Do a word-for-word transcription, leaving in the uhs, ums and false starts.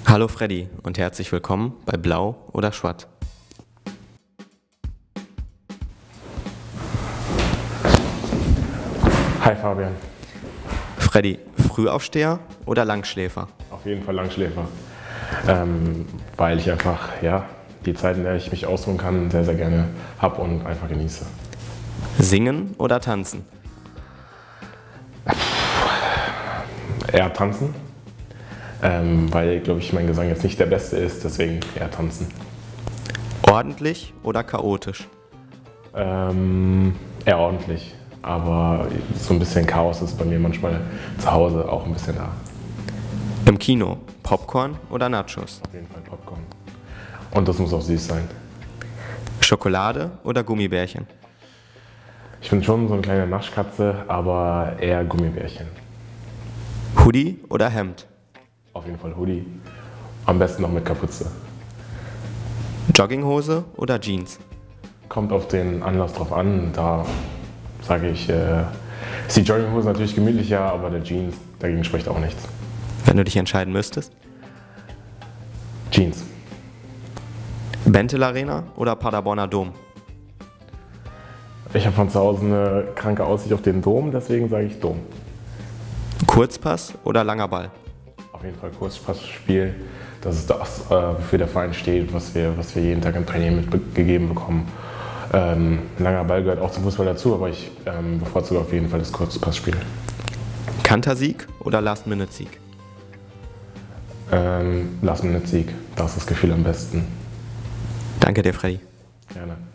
Hallo Freddy und herzlich willkommen bei Blau oder Schwatt. Hi Fabian. Freddy, Frühaufsteher oder Langschläfer? Auf jeden Fall Langschläfer, ähm, weil ich einfach ja, die Zeit, in der ich mich ausruhen kann, sehr, sehr gerne habe und einfach genieße. Singen oder tanzen? Eher tanzen, ähm, weil, glaube ich, mein Gesang jetzt nicht der beste ist, deswegen eher tanzen. Ordentlich oder chaotisch? Ähm, eher ordentlich, aber so ein bisschen Chaos ist bei mir manchmal zu Hause auch ein bisschen da. Im Kino, Popcorn oder Nachos? Auf jeden Fall Popcorn. Und das muss auch süß sein. Schokolade oder Gummibärchen? Ich bin schon so eine kleine Naschkatze, aber eher Gummibärchen. Hoodie oder Hemd? Auf jeden Fall Hoodie. Am besten noch mit Kapuze. Jogginghose oder Jeans? Kommt auf den Anlass drauf an. Da sage ich, äh, ist die Jogginghose natürlich gemütlicher, aber der Jeans, dagegen spricht auch nichts. Wenn du dich entscheiden müsstest? Jeans. Bentel Arena oder Paderborner Dom? Ich habe von zu Hause eine kranke Aussicht auf den Dom, deswegen sage ich Dom. Kurzpass oder langer Ball? Auf jeden Fall Kurzpassspiel. Das ist das, äh, wofür der Verein steht, was wir, was wir jeden Tag im Training mitgegeben bekommen. Ähm, langer Ball gehört auch zum Fußball dazu, aber ich ähm, bevorzuge auf jeden Fall das Kurzpassspiel. Kantersieg oder Last-Minute-Sieg? Ähm, Last-Minute-Sieg, da ist das Gefühl am besten. Danke dir, Freddy. Gerne.